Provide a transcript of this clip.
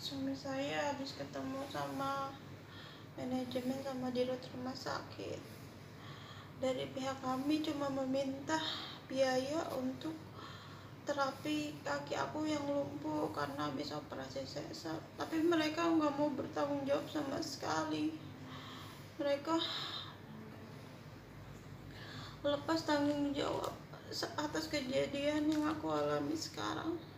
Suami saya habis ketemu sama manajemen sama dirut rumah sakit. Dari pihak kami cuma meminta biaya untuk terapi kaki aku yang lumpuh karena habis operasi sesar, tapi mereka nggak mau bertanggung jawab sama sekali. Mereka lepas tanggung jawab atas kejadian yang aku alami sekarang.